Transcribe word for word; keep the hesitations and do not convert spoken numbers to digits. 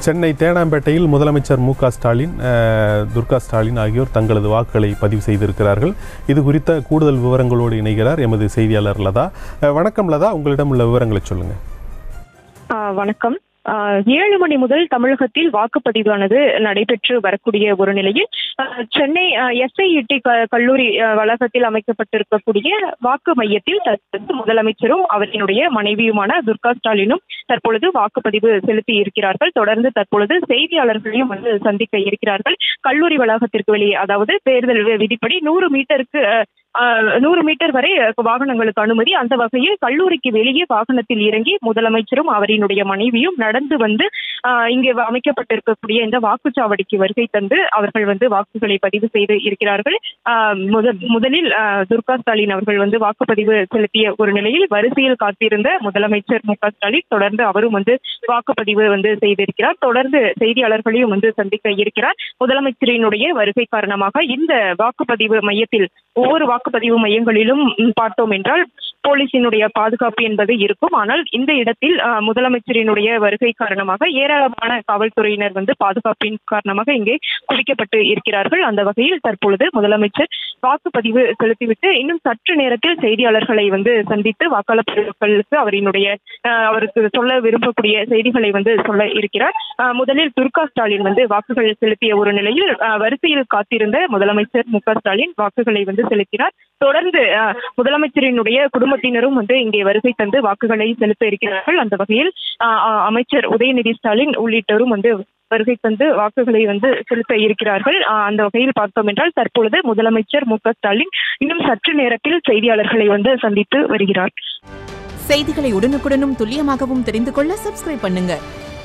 சென்னை தேனாம்பேட்டையில் முதலமைச்சர் மு க ஸ்டாலின், துர்கா ஸ்டாலின் ஆகியோர் தங்களது வாக்குகளை பதிவு செய்திருக்கிறார்கள். இது குறித்த கூடுதல் விவரங்களோடு இணைகிறார் எமது செய்தியாளர் லதா. வணக்கம் லதா, உங்களிடம் உள்ள விவரங்களை சொல்லுங்க. வணக்கம். ஏழு மணி முதல் தமிழகத்தில் வாக்குப்பதிவானது நடைபெற்று வரக்கூடிய ஒரு நிலையில் சென்னை எஸ்ஐஇடி கல்லூரி வளாகத்தில் அமைக்கப்பட்டிருக்கக்கூடிய வாக்கு மையத்தில் தற்போது முதலமைச்சரும் அவரினுடைய மனைவியுமான துர்கா ஸ்டாலினும் தற்பொழுது வாக்குப்பதிவு செலுத்தி இருக்கிறார்கள். தொடர்ந்து தற்பொழுது செய்தியாளர்களையும் வந்து சந்திக்க இருக்கிறார்கள். கல்லூரி வளாகத்திற்கு வெளியே, அதாவது தேர்தல் விதிப்படி நூறு மீட்டருக்கு நூறு மீட்டர் வரை வாகனங்களுக்கு அனுமதி. அந்த வகையில் கல்லூரிக்கு வெளியே வாகனத்தில் இறங்கி முதலமைச்சரும் அவரினுடைய மனைவியும் நடந்து வந்து இங்கே அமைக்கப்பட்டிருக்கக்கூடிய இந்த வாக்குச்சாவடிக்கு வருகை தந்து அவர்கள் வந்து வாக்குகளை பதிவு செய்து இருக்கிறார்கள். முதலில் துர்கா ஸ்டாலின் அவர்கள் வந்து வாக்குப்பதிவு செலுத்திய ஒரு நிலையில் வரிசையில் காத்திருந்த முதலமைச்சர் மு க ஸ்டாலின் தொடர்ந்து அவரும் வந்து வாக்குப்பதிவு வந்து செய்திருக்கிறார். தொடர்ந்து செய்தியாளர்களையும் வந்து சந்திக்க இருக்கிறார். முதலமைச்சரினுடைய வருகை காரணமாக இந்த வாக்குப்பதிவு மையத்தில் ஒவ்வொரு வாக்குப்பதிவு மையங்களிலும் பார்த்தோம் என்றால் போலீசினுடைய பாதுகாப்பு என்பது இருக்கும். ஆனால் இந்த இடத்தில் முதலமைச்சரினுடைய வருகை காரணமாக ஏராளமான காவல்துறையினர் வந்து பாதுகாப்பின் காரணமாக இங்கே குவிக்கப்பட்டு இருக்கிறார்கள். அந்த வகையில் தற்பொழுது முதலமைச்சர் வாக்குப்பதிவு செலுத்திவிட்டு இன்னும் சற்று நேரத்தில் செய்தியாளர்களை வந்து சந்தித்து வாக்காளர் பெருமக்களுக்கு அவரினுடைய அவருக்கு சொல்ல விரும்பக்கூடிய செய்திகளை வந்து சொல்ல இருக்கிறார். முதலில் துர்கா ஸ்டாலின் வந்து வாக்குகள் செலுத்திய ஒரு நிலையில் வரிசையில் காத்திருந்த முதலமைச்சர் மு க ஸ்டாலின் வாக்குகளை வந்து செலுத்தினார். தொடர்ந்து முதலமைச்சரினுடைய குடும்பத்தினரும் வந்து இங்கே வருகை தந்து வாக்குகளை செலுத்த இருக்கிறார்கள். அந்த வகையில் அமைச்சர் உதயநிதி ஸ்டாலின் உள்ளிட்டோரும் வந்து வருகை தந்து வாக்குகளை வந்து செலுத்த இருக்கிறார்கள். அந்த வகையில் பார்த்தோம் என்றால் தற்பொழுது முதலமைச்சர் மு க ஸ்டாலின் இன்னும் சற்று நேரத்தில் செய்தியாளர்களை வந்து சந்தித்து வருகிறார். செய்திகளை உடனுக்குடனும் துல்லியமாகவும் தெரிந்து கொள்ள சப்ஸ்கிரைப் பண்ணுங்க.